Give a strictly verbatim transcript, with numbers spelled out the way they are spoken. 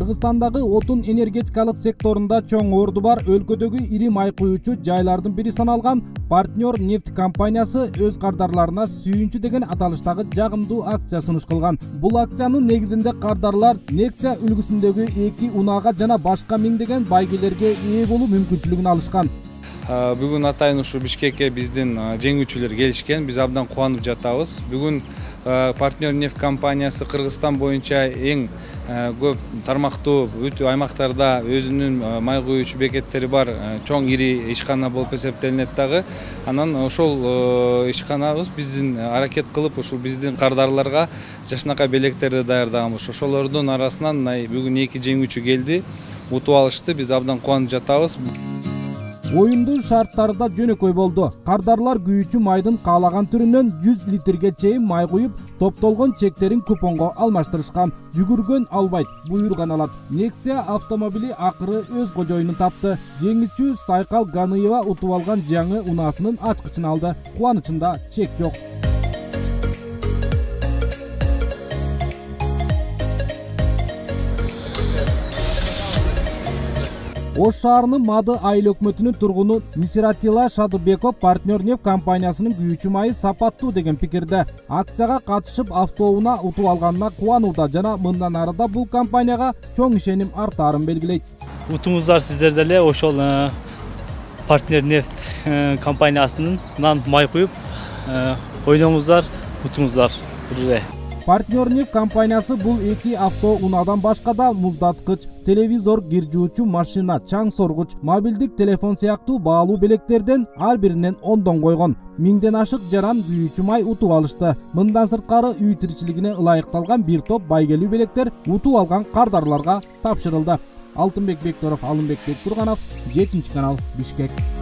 Кыргызстандагы отун энергетикалык секторунда чоң орду бар өлкөдөгү ири май куюучу жайлардын бири саналган Партнер нефть компаниясы өз кардарларына сүйүнчү деген аталыштагы жагымдуу акция сунуш кылган. Бул акциянын негизинде кардарлар Nexia үлгүсүндөгү эки унаага жана башка миңдеген байгелерге ээ болуу мүмкүнчүлүгүн алышкан. Бүгүн атайын ушу Бишкекке биздин жеңүүчүлөр келишкен. Биз абдан кубанып жатабыз. Бүгүн Партнер нефть компаниясы Кыргызстан боюнча эң көп тармактуу өтүү аймактарда өзүнүн май куюучу бекеттери бар чоң ири ишкана болуп эсептелинет дагы. Анан ошол ишканабыз биздин аракет кылып ушул биздин кардарларга жашынакай белектерди даярдаганбыз. Ошолордун арасынан бүгүн эки жеңүүчү келди. Утуп алышты. Биз абдан кубанып жатабыз. Оюндун шарттары да жөнөкөй болду. Кардарлар күйүүчү майдын каалаган түрүнөн жүз литрге чейин май куюп, топтолгон чектерин купонго алмаштырышкан. Жүгүргөн албайт, буйруган алат. Nexia автомобили акыры өз кожоюнун тапты. Жеңүүчү Сайкал Ганыева утуп алган жаңы унаасынын ачкычын алды. Кубанычында чек жок. Ош шаарынын Мады айыл өкмөтүнүн тургуну Мисиратила Шадыбеков Партнер нефть компаниясынын күйүүчү майы сапаттуу деген пикирде. Акцияга катышып автоунаа утуп алганына кубанууда жана мындан ары да бул компанияга чоң ишеним артаарын белгилейт. Утуңуздар сиздер деле ошол Партнер нефть компаниясынан май куюп ойноңуздар, утуңуздар. Партнер нефть компаниясы бул эки авто унаадан башка да муздаткыч, телевизор, кир жуучу машина, чаң соргуч, мобилдик телефон сыяктуу баалуу белектерден ар биринен ондон койгон. Миңден ашык жаран күйүүчү май утуп алышты. Мындан сырткары үй тиричилигине ылайыкталган бир топ байгелүү белектер утуп алган кардарларга тапшырылды. Алтынбек Бекторов, Алымбек Бектурганов, жетинчи канал, Бишкек.